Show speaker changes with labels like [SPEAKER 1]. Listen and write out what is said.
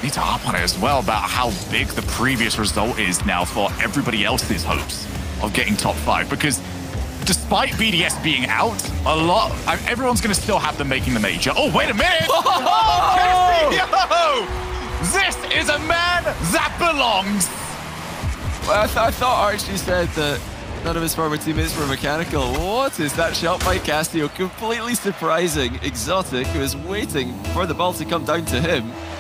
[SPEAKER 1] need to harp on it as well about how big the previous result is now for everybody else's hopes of getting top 5, because despite BDS being out, everyone's going to still have them making the major. Oh, wait a minute! Kassio! This is a man that belongs!
[SPEAKER 2] Well, I thought Archie said that none of his former teammates were mechanical. What is that shot by Kassio? Completely surprising. Exotic, who is waiting for the ball to come down to him.